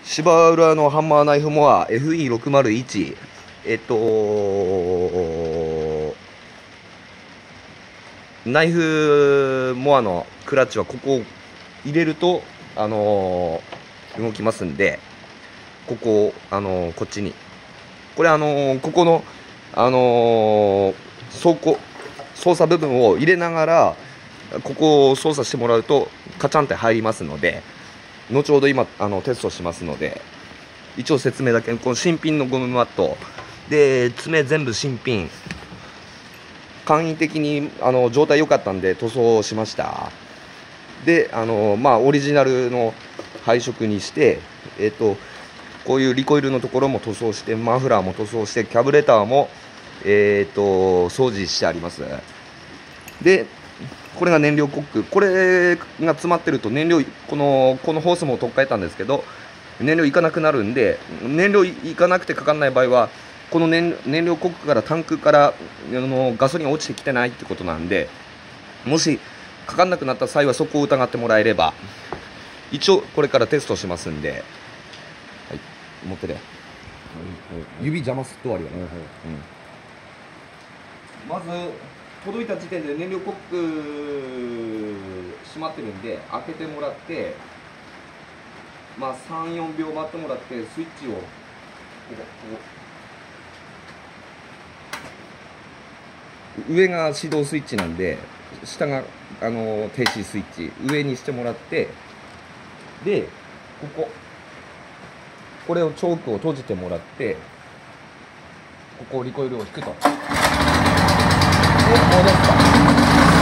芝浦のハンマーナイフモア FE601、ナイフモアのクラッチはここを入れると、動きますんで、ここを、こっちにこれここの、操作部分を入れながらここを操作してもらうとカチャンって入りますので、後ほど今テストしますので、一応説明だけ。この新品のゴムマットで爪全部新品、簡易的に状態良かったんで塗装しました。でオリジナルの配色にして、こういうリコイルのところも塗装して、マフラーも塗装して、キャブレターも掃除してあります。でこれが燃料コック、これが詰まってると燃料、このホースも取っ替えたんですけど、燃料いかなくなるんで、燃料いかなくてかかんない場合は、この燃料コックからタンクからガソリン落ちてきてないってことなんで、もしかかんなくなった際はそこを疑ってもらえれば、一応これからテストしますんで、はい、持ってる、指邪魔すっと悪いよね、まず届いた時点で燃料コック閉まってるんで開けてもらって、3、4秒待ってもらって、スイッチを上が始動スイッチなんで、下が停止スイッチ、上にしてもらって、でこれをチョークを閉じてもらって、ここリコイルを引くと。戻った。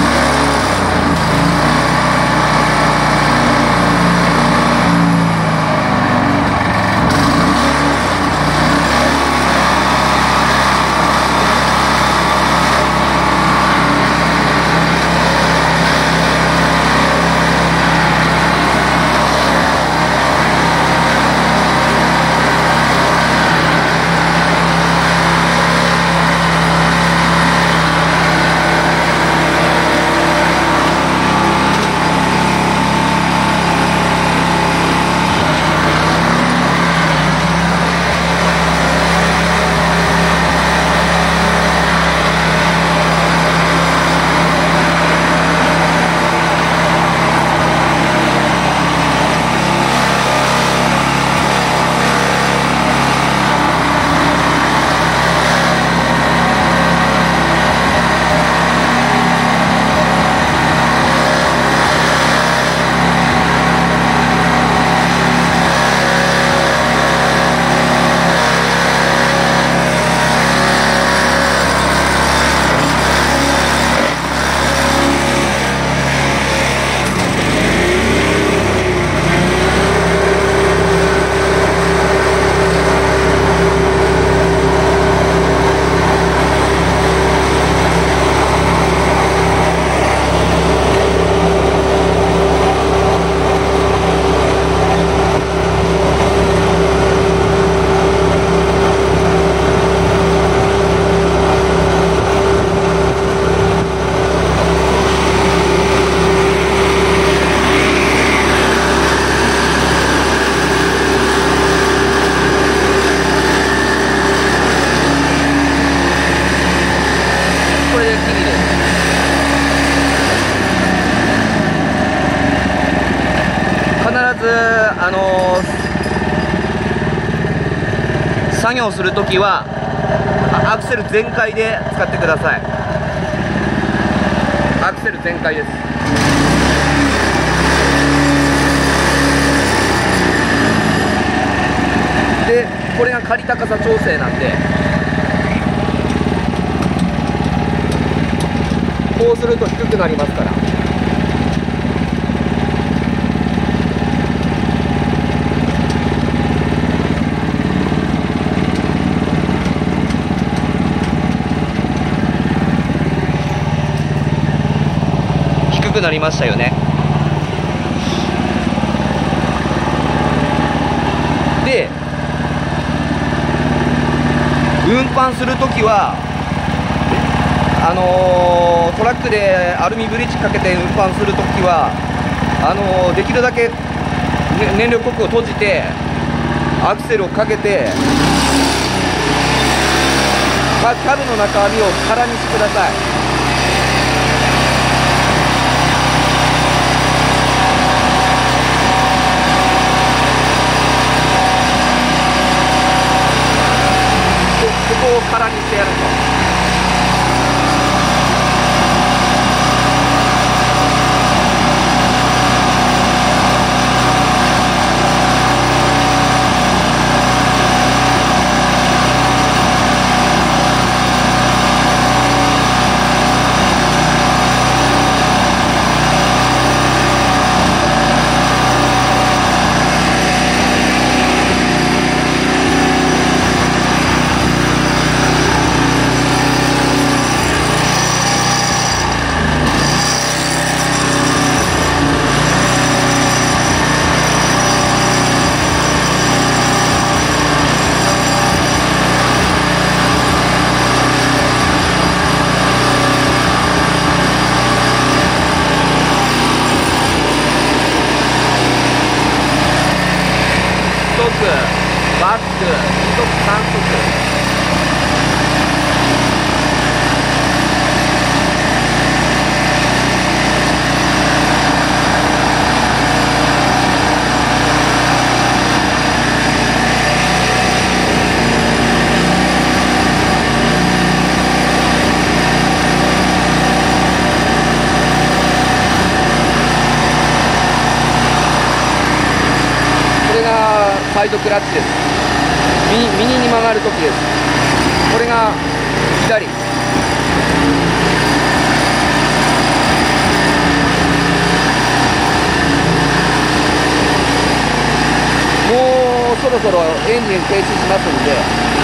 作業するときはアクセル全開で使ってください。アクセル全開です。でこれが仮高さ調整なんで、こうすると低くなりますから。低くなりましたよね。で運搬するときはトラックでアルミブリッジかけて運搬するときはできるだけ、燃料コックを閉じてアクセルをかけて、キャブの中網を空にしてください。ここを空にしてやると。バック、2速3速。これがサイドクラッチです。右に曲がるときです。これが左。もうそろそろエンジン停止しますんで。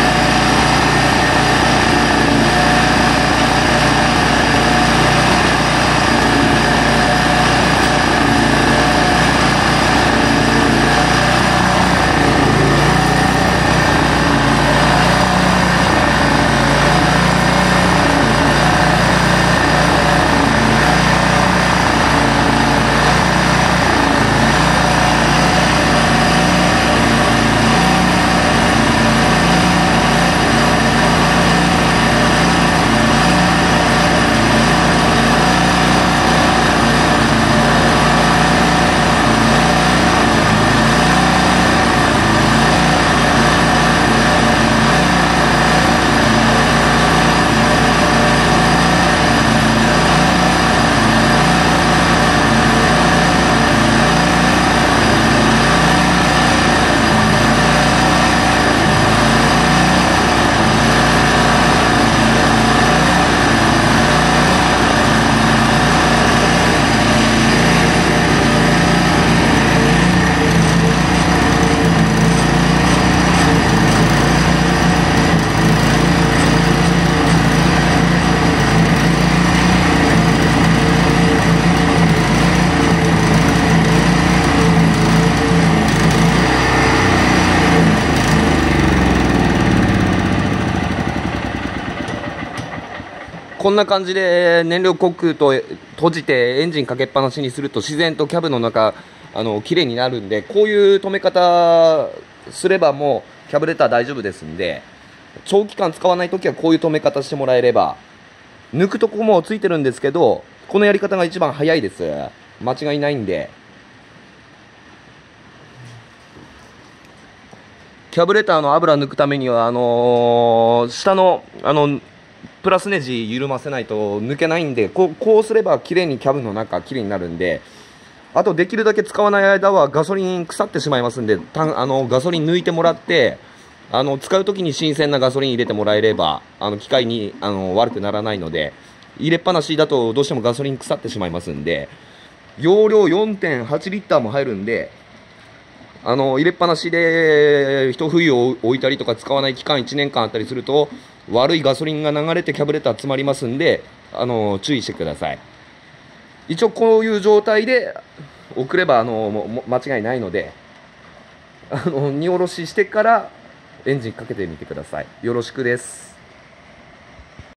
こんな感じで燃料コックと閉じてエンジンかけっぱなしにすると自然とキャブの中綺麗になるんで、こういう止め方すればもうキャブレター大丈夫ですんで、長期間使わないときはこういう止め方してもらえれば。抜くとこもついてるんですけど、このやり方が一番早いです。間違いないんで。キャブレターの油抜くためには下のプラスネジ緩ませないと抜けないんで、こうすれば綺麗にキャブの中綺麗になるんで、あとできるだけ使わない間はガソリン腐ってしまいますんで、ガソリン抜いてもらって、使う時に新鮮なガソリン入れてもらえれば機械に悪くならないので、入れっぱなしだとどうしてもガソリン腐ってしまいますんで、容量 4.8 リッターも入るんで、入れっぱなしで一冬を置いたりとか使わない期間1年間あったりすると悪いガソリンが流れてキャブレター詰まりますんで、注意してください。一応こういう状態で送れば間違いないので、荷下ろししてからエンジンかけてみてください。よろしくです。